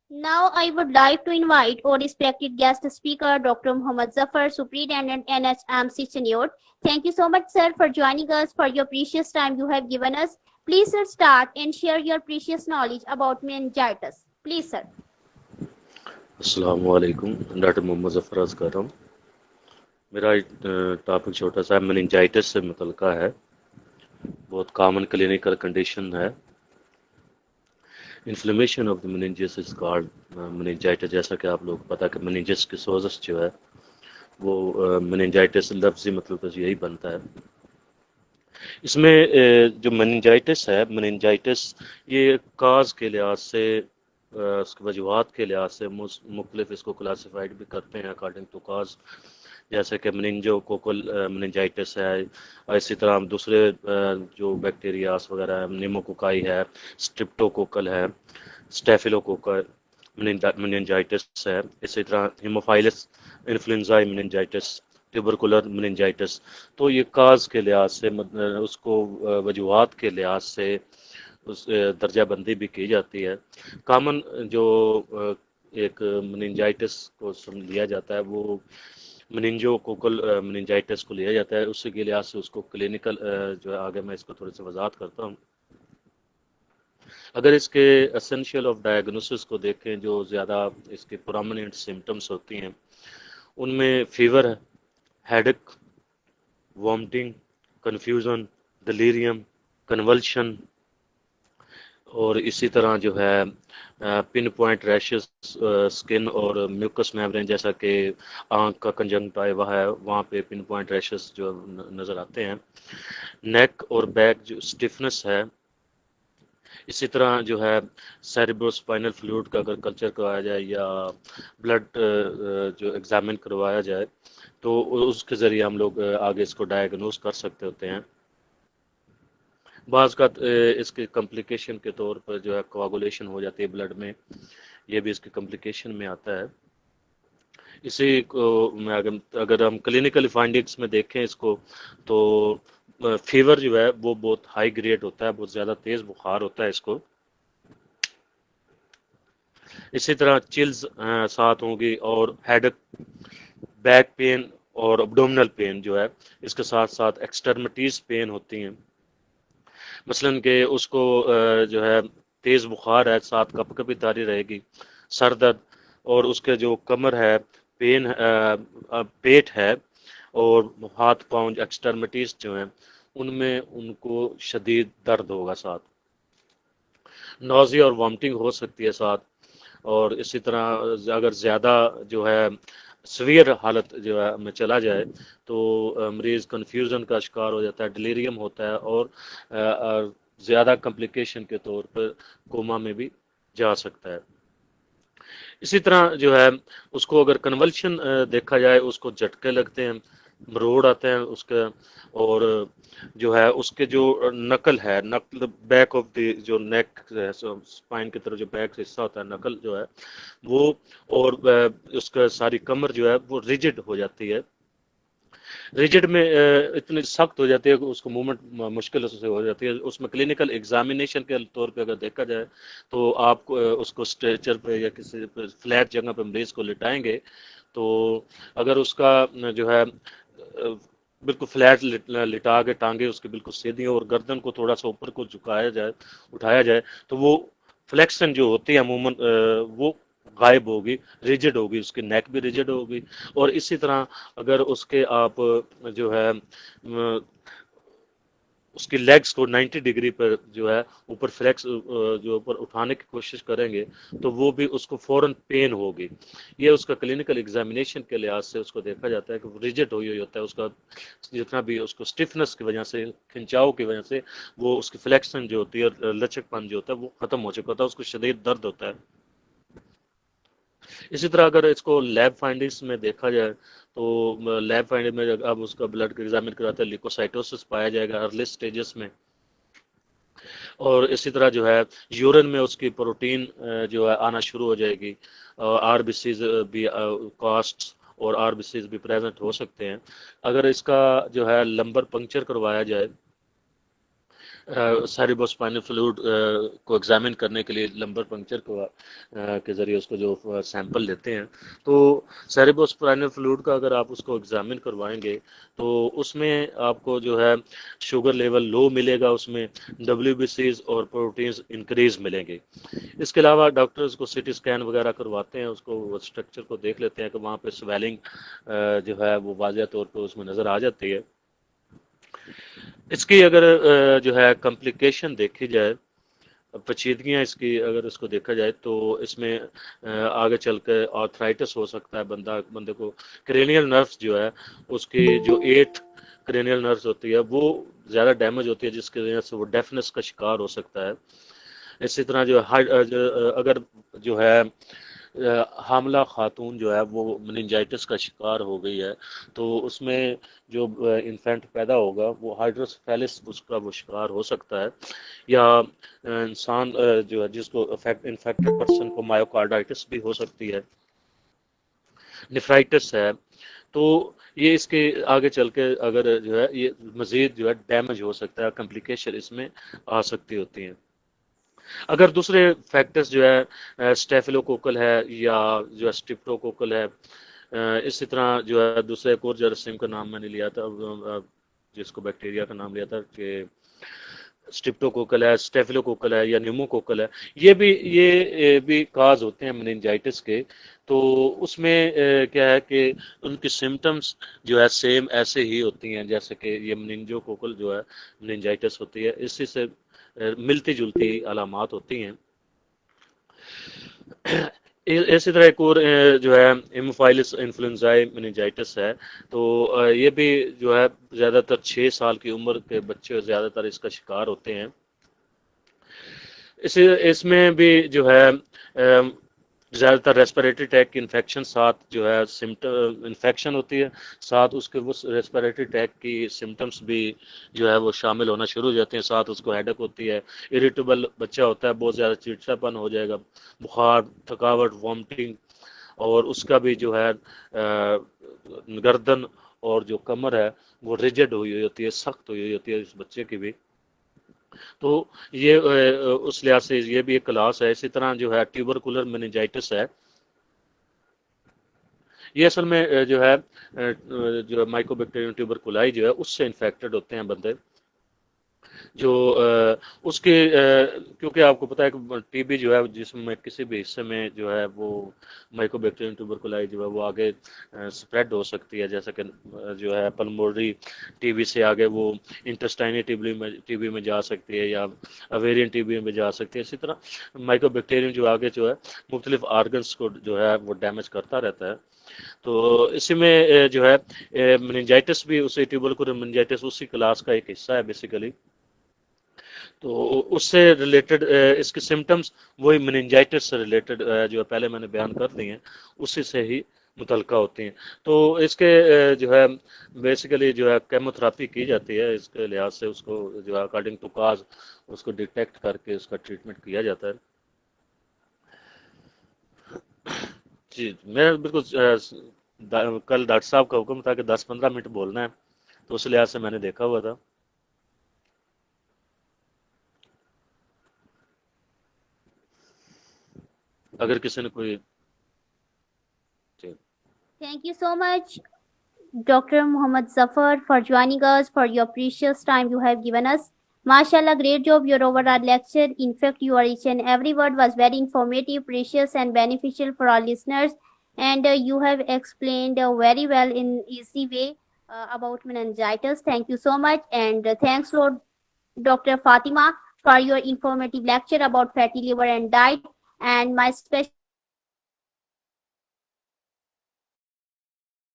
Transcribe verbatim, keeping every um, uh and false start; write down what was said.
Now I would like to invite our respected guest speaker, Doctor Muhammad Zafar, Superintendent N H M C Senior. Thank you so much, sir, for joining us, for your precious time you have given us. Please, sir, start and share your precious knowledge about meningitis. Please, sir. अस्सलाम वालेकुम। Doctor Mohammad Zafar अर्ज़ कर रहा हूँ। मेरा topic छोटा सा meningitis से मुतल्लिका है। बहुत कॉमन क्लिनिकल कंडीशन है। Inflammation of the meninges is called meningitis. जैसा कि आप लोग पता है कि मेनिंजेस की सोजस जो है वो मेनिंजाइटिस लफ्ज़ी मतलब तो यही बनता है। इसमें अ, जो मेनिंजाइटिस है, मेनिंजाइटिस ये काज के लिहाज से अ, उसकी वजूहत के लिहाज से मुख्तलिफ इसको क्लासीफाइड भी करते हैं अकॉर्डिंग टू काज। जैसे कि मेनिंजोकोकल मेनिंजाइटिस है, और इसी तरह हम दूसरे अ, जो बैक्टीरियास वगैरह है, निमोकोकाई है, स्ट्रिप्टोकोकल है, स्टेफिलोकोकल मेनिंजाइटिस है, इसी तरह haemophilus influenzae meningitis, tubercular meningitis. तो ये काज के लिहाज से मतलब उसको अ, वजूहत के लिहाज से उस दर्जा बंदी भी की जाती है। कॉमन जो अ, एक मेनिंजाइटिस को सम लिया जाता है वो मेनिंजोकोकल मेनिंजाइटिस को लिया जाता है। उसी के लिहाज से उसको क्लिनिकल जो है आगे मैं इसको थोड़ी सी वजाहत करता हूँ। अगर इसके एसेंशियल ऑफ डायग्नोसिस को देखें, जो ज़्यादा इसके प्रोमिनेंट सिम्टम्स होती हैं उनमें फीवर है, headache, vomiting, confusion, delirium, convulsion, और इसी तरह जो है पिन पॉइंट रैशेस स्किन और म्यूकस मेम्ब्रेन, जैसा कि आंख का कंजंक्टिवा है वहाँ पे पिन पॉइंट रैशेस जो नज़र आते हैं। नेक और बैक जो स्टिफनेस है। इसी तरह जो है सेरिब्रोस्पाइनल फ्लूइड का अगर कल्चर करवाया जाए या ब्लड जो एग्जामिन करवाया जाए तो उसके ज़रिए हम लोग आगे इसको डायग्नोज कर सकते होते हैं। बाज़ का इसके कम्प्लिकेशन के तौर पर जो है कोआगुलेशन हो जाती है ब्लड में, ये भी इसके कम्प्लिकेशन में आता है। इसी को मैं अगर अगर हम क्लिनिकल फाइंडिंग्स में देखें इसको तो फीवर जो है वो बहुत हाई ग्रेड होता है, बहुत ज़्यादा तेज़ बुखार होता है इसको। इसी तरह चिल्स साथ होंगी और हेडेक, बैक पेन और अब्डोमिनल पेन जो है, इसके साथ साथ एक्सट्रीमिटीज पेन होती हैं। मसलन के उसको जो है तेज बुखार है, साथ कप कपी तारी रहेगी, सर दर्द, और उसके जो कमर है, पेन, पेट है, और हाथ पाँव एक्सट्रीमिटीज जो हैं उनमें उनको शदीद दर्द होगा, साथ नौजी और वॉमिटिंग हो सकती है साथ। और इसी तरह अगर ज़्यादा जो है सवियर हालत जो है में चला जाए तो मरीज़ कन्फ्यूज़न का शिकार हो जाता है, डिलीरियम होता है, और ज़्यादा कम्प्लिकेशन के तौर पर कोमा में भी जा सकता है। इसी तरह जो है उसको अगर कन्वल्शन देखा जाए, उसको झटके लगते हैं, मरोड़ आते हैं उसके, और जो है उसके जो नकल है, नकल बैक ऑफ द जो नेक स्पाइन की तरफ जो बैक हिस्सा होता है, नकल जो है वो, और उसका सारी कमर जो है वो रिजिड हो जाती है। रिजिड में इतनी सख्त हो जाती है कि उसको मूवमेंट मुश्किल से हो जाती है। उसमें क्लिनिकल एग्जामिनेशन के तौर पे अगर देखा जाए तो आप उसको स्ट्रेचर पे या किसी फ्लैट जगह पे मरीज को लिटाएंगे तो अगर उसका जो है बिल्कुल फ्लैट लिटा के टांगे उसकी बिल्कुल सीधी और गर्दन को थोड़ा सा ऊपर को झुकाया जाए, उठाया जाए, तो वो फ्लेक्शन जो होती है अमूमन वो गायब होगी, रिजिड होगी, उसकी नेक भी रिजिड होगी। और इसी तरह अगर उसके आप जो है उसकी लेग्स को नब्बे डिग्री पर जो है ऊपर फ्लेक्स जो ऊपर उठाने की कोशिश करेंगे तो वो भी उसको फौरन पेन होगी। ये उसका क्लिनिकल एग्जामिनेशन के लिहाज से उसको देखा जाता है कि रिजिड हुई हुई होता है, उसका जितना भी उसको स्टिफनेस की वजह से, खिंचाव की वजह से वो उसकी फ्लेक्शन जो होती है, लचकपन जो होता है वो खत्म हो चुका होता है, उसको शदीद दर्द होता है। इसी तरह अगर इसको लैब फाइंडिंग्स में देखा जाए तो लैब फाइंडिंग में अब उसका ब्लड का एग्जामिन कराते हैं, लिकोसाइटोसिस पाया जाएगा अर्ली स्टेजेस में। और इसी तरह जो है यूरिन में उसकी प्रोटीन जो है आना शुरू हो जाएगी, आरबीसीज भी कास्ट और आरबीसीज भी प्रेजेंट हो सकते हैं। अगर इसका जो है लंबर पंक्चर करवाया जाए सेरेब्रोस्पाइनल फ्लूइड को एग्जामिन करने के लिए लंबर पंक्चर को के ज़रिए उसको जो सैंपल लेते हैं, तो सेरेब्रोस्पाइनल फ्लूइड का अगर आप उसको एग्जामिन करवाएंगे तो उसमें आपको जो है शुगर लेवल लो मिलेगा, उसमें डब्ल्यूबीसीज और प्रोटीन्स इंक्रीज मिलेंगे। इसके अलावा डॉक्टर्स को सिटी स्कैन वगैरह करवाते हैं, उसको स्ट्रक्चर को देख लेते हैं कि वहाँ पे स्वेलिंग जो है वो वाज़ह तौर पर उसमें नज़र आ जाती है। इसकी अगर जो है कॉम्प्लिकेशन देखी जाए, पेचीदगियाँ इसकी अगर इसको देखा जाए तो इसमें आगे चल कर आर्थराइटिस हो सकता है, बंदा बंदे को क्रेनियल नर्व्स जो है उसकी जो एट क्रेनियल नर्व्स होती है वो ज़्यादा डैमेज होती है, जिसकी वजह से वो डेफनेस का शिकार हो सकता है। इसी तरह जो अगर जो है हामला खातून जो है वो मेनिंजाइटिस का शिकार हो गई है तो उसमें जो इन्फेंट पैदा होगा वो हाइड्रोसेफेलिस उसका वो शिकार हो सकता है, या इंसान जो है जिसको इन्फेक्टेड पर्सन को मायोकार्डाइटिस भी हो सकती है, नेफ्राइटिस है। तो ये इसके आगे चल के अगर जो है ये मजीद जो है डैमेज हो सकता है, कॉम्प्लिकेशन इसमें आ सकती होती हैं। अगर दूसरे फैक्टर्स जो है स्टेफिलोकोकल है या जो है स्ट्रिप्टोकोकल है, इसी तरह जो है दूसरे एक और जरासीम का नाम मैंने लिया था, जिसको बैक्टीरिया का नाम लिया था कि स्ट्रिप्टोकोकल है, स्टेफिलोकोकल है या न्यूमोकोकल है, ये भी ये भी काज होते हैं मेनिंजाइटिस के। तो उसमें क्या है कि उनकी सिम्टम्स जो है सेम ऐसे ही होती हैं जैसे कि ये मेनिंजोकोकल जो है मेनिंजाइटिस होती है, इसी से मिलती जुलती अलामात होती हैं। इसी तरह एक और जो है हेमोफाइलस इन्फ्लुएंजाई मेनिंजाइटिस है, तो ये भी जो है ज़्यादातर छः साल की उम्र के बच्चे ज़्यादातर इसका शिकार होते हैं। इस इसमें भी जो है ज़्यादातर रेस्पिरेटरी ट्रैक की इन्फेक्शन साथ जो है सिम्टम इन्फेक्शन होती है, साथ उसके वो रेस्पिरेटरी ट्रैक की सिम्टम्स भी जो है वो शामिल होना शुरू हो जाते हैं, साथ उसको हेडेक होती है, इरिटेबल बच्चा होता है, बहुत ज़्यादा चिड़चिड़ापन हो जाएगा, बुखार, थकावट, वॉमिटिंग, और उसका भी जो है गर्दन और जो कमर है वो रिजिड हुई हुई होती है, सख्त हुई हुई होती है इस बच्चे की भी। तो ये उस लिहाज से ये भी एक क्लास है। इसी तरह जो है ट्यूबरकुलर मेनिंजाइटिस है, ये असल में जो है जो माइकोबैक्टीरियम ट्यूबरकुलाई जो है उससे इन्फेक्टेड होते हैं बंदे, जो उसके क्योंकि आपको पता है कि टीबी जो है जिसम में किसी भी हिस्से में जो है वो माइकोबैक्टीरियम ट्यूबरकुलाई जो है वो आगे स्प्रेड हो सकती है, जैसे कि जो है पल्मोनरी टीबी से आगे वो इंटेस्टाइनल टीबी में टीबी में जा सकती है या अवेरियन टीबी में जा सकती है। इसी तरह माइकोबैक्टीरियम जो आगे जो है मुख्तलिफ आर्गन्स को जो है वो डैमेज करता रहता है। तो इसी में जो है मेनिंजाइटिस भी उसी ट्यूबरकुलर मेनिंजाइटिस उसी क्लास का एक हिस्सा है बेसिकली। तो उससे रिलेटेड इसके सिम्टम्स वही मेनिंजाइटिस से रिलेटेड जो पहले मैंने बयान कर दिए हैं उसी से ही मुतलका होती हैं। तो इसके जो है बेसिकली जो है केमोथेरापी की जाती है, इसके लिहाज से उसको जो है अकॉर्डिंग टू काज उसको डिटेक्ट करके उसका ट्रीटमेंट किया जाता है। जी, मैं बिल्कुल कल डॉक्टर साहब का हुक्म था कि दस पंद्रह मिनट बोलना है, तो उस लिहाज से मैंने देखा हुआ था। अगर किसी ने कोई Thank you so much, Doctor Muhammad Zafar, for joining us, for your precious time you have given us. Mashallah, great job your overall lecture. In fact, your each and every word was very informative, precious, and beneficial for our listeners. And uh, you have explained uh, very well in easy way uh, about meningitis. Thank you so much, and uh, thanks Lord Doctor Fatima for your informative lecture about fatty liver and diet. And my special